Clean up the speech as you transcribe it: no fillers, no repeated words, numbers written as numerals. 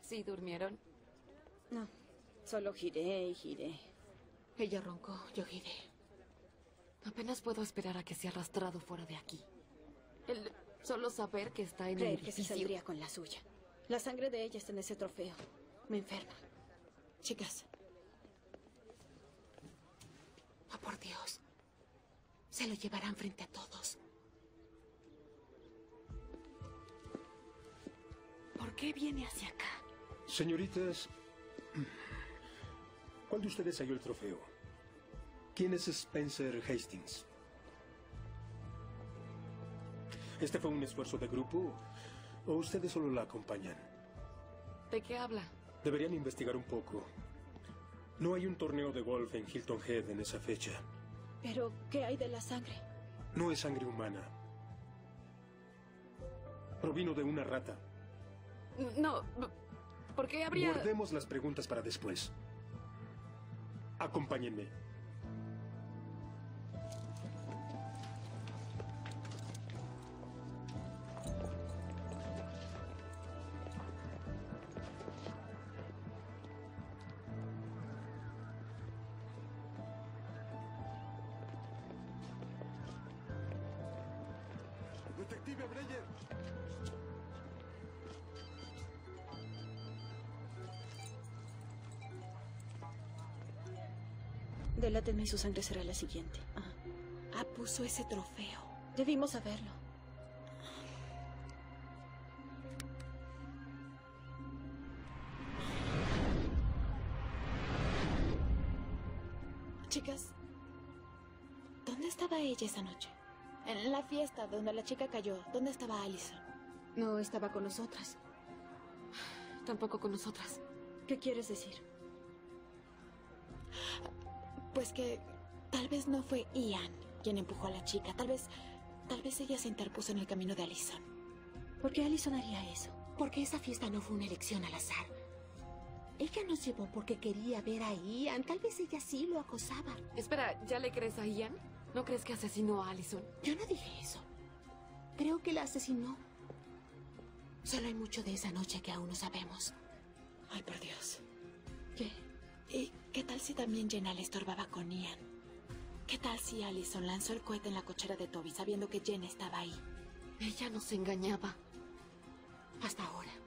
¿Sí durmieron? No, solo giré y giré. Ella roncó, yo giré. Apenas puedo esperar a que sea arrastrado fuera de aquí. El solo saber que está en el Creer que se edificio. saldría con la suya. La sangre de ella está en ese trofeo. Me enferma. Chicas. Oh, por Dios. Se lo llevarán frente a todos. ¿Por qué viene hacia acá? Señoritas, ¿cuál de ustedes halló el trofeo? ¿Quién es Spencer Hastings? ¿Este fue un esfuerzo de grupo o ustedes solo la acompañan? ¿De qué habla? Deberían investigar un poco. No hay un torneo de golf en Hilton Head en esa fecha. ¿Pero qué hay de la sangre? No es sangre humana. Provino de una rata. No, ¿por qué habría...? Guardemos las preguntas para después. Acompáñenme. ¡Detective Breyer! Delátenme y su sangre será la siguiente. Puso ese trofeo. Debimos saberlo. Chicas, ¿dónde estaba ella esa noche? En la fiesta donde la chica cayó, ¿dónde estaba Allison? No estaba con nosotras. Tampoco con nosotras. ¿Qué quieres decir? Pues que tal vez no fue Ian quien empujó a la chica. Tal vez ella se interpuso en el camino de Allison. ¿Por qué Allison haría eso? Porque esa fiesta no fue una elección al azar. Ella nos llevó porque quería ver a Ian. Tal vez ella sí lo acosaba. Espera, ¿ya le crees a Ian? ¿No crees que asesinó a Allison? Yo no dije eso. Creo que la asesinó. Solo hay mucho de esa noche que aún no sabemos. Ay, por Dios. ¿Qué? ¿Y qué tal si también Jenna le estorbaba con Ian? ¿Qué tal si Allison lanzó el cohete en la cochera de Toby sabiendo que Jenna estaba ahí? Ella nos engañaba. Hasta ahora.